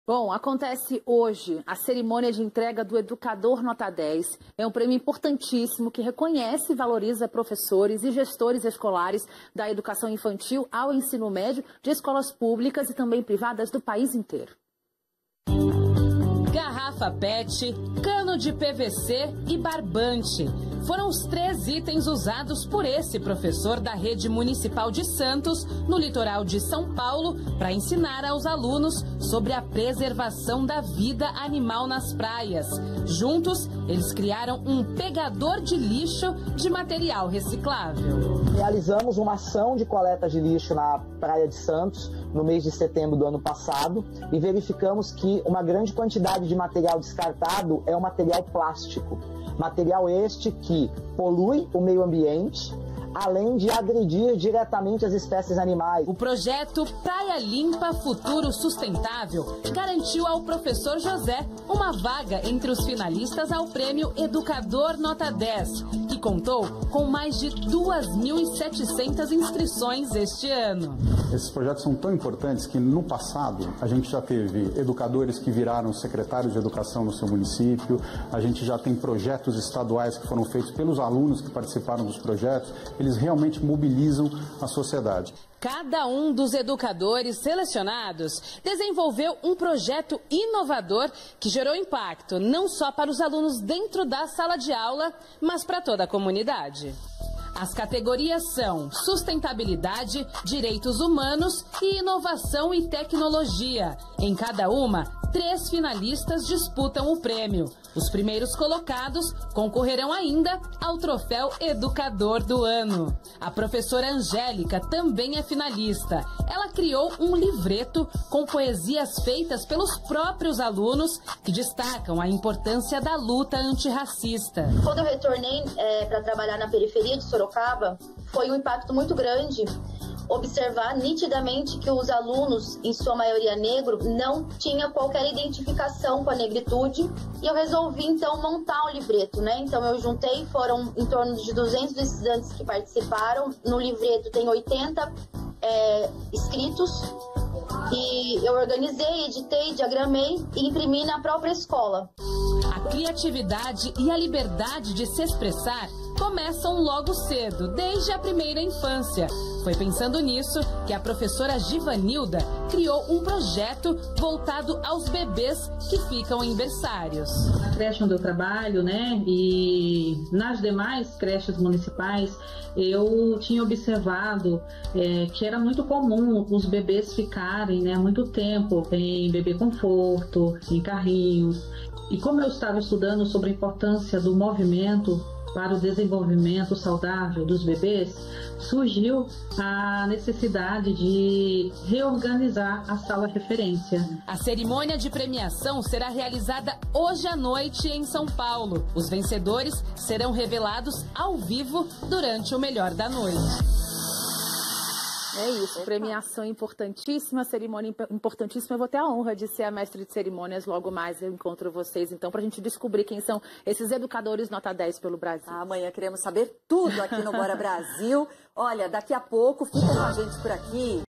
Bom, acontece hoje a cerimônia de entrega do Educador Nota 10. É um prêmio importantíssimo que reconhece e valoriza professores e gestores escolares da educação infantil ao ensino médio de escolas públicas e também privadas do país inteiro. Garrafa PET, cano de PVC e barbante. Foram os 3 itens usados por esse professor da Rede Municipal de Santos, no litoral de São Paulo, para ensinar aos alunos sobre a preservação da vida animal nas praias. Juntos, eles criaram um pegador de lixo de material reciclável. Realizamos uma ação de coleta de lixo na Praia de Santos, no mês de setembro do ano passado, e verificamos que uma grande quantidade de material descartado é o material plástico. Material este que polui o meio ambiente, além de agredir diretamente as espécies animais. O projeto Praia Limpa Futuro Sustentável garantiu ao professor José uma vaga entre os finalistas ao prêmio Educador Nota 10, que contou com mais de 2.700 inscrições este ano. Esses projetos são tão importantes que no passado a gente já teve educadores que viraram secretários de educação no seu município, a gente já tem projetos estaduais que foram feitos pelos alunos que participaram dos projetos. Eles realmente mobilizam a sociedade. Cada um dos educadores selecionados desenvolveu um projeto inovador que gerou impacto não só para os alunos dentro da sala de aula, mas para toda a comunidade. As categorias são sustentabilidade, direitos humanos e inovação e tecnologia. Em cada uma, 3 finalistas disputam o prêmio. Os primeiros colocados concorrerão ainda ao troféu Educador do Ano. A professora Angélica também é finalista. Ela criou um livreto com poesias feitas pelos próprios alunos que destacam a importância da luta antirracista. Quando eu retornei para trabalhar na periferia de Sorocaba, foi um impacto muito grande observar nitidamente que os alunos, em sua maioria negro, não tinham qualquer identificação com a negritude, e eu resolvi então montar um livreto, né? Então eu juntei, foram em torno de 200 estudantes que participaram. No livreto tem 80 escritos, e eu organizei, editei, diagramei e imprimi na própria escola. A criatividade e a liberdade de se expressar começam logo cedo, desde a primeira infância. Foi pensando nisso que a professora Givanilda criou um projeto voltado aos bebês que ficam em berçários. Na creche onde eu trabalho, né, e nas demais creches municipais, eu tinha observado que era muito comum os bebês ficarem, né, muito tempo em bebê conforto, em carrinhos. E como eu estava estudando sobre a importância do movimento para o desenvolvimento saudável dos bebês, surgiu a necessidade de reorganizar a sala referência. A cerimônia de premiação será realizada hoje à noite em São Paulo. Os vencedores serão revelados ao vivo durante o Melhor da Noite. É isso, premiação importantíssima, cerimônia importantíssima. Eu vou ter a honra de ser a mestre de cerimônias. Logo mais eu encontro vocês, então, para a gente descobrir quem são esses educadores nota 10 pelo Brasil. Amanhã queremos saber tudo aqui no Bora Brasil. Olha, daqui a pouco, fica com a gente por aqui.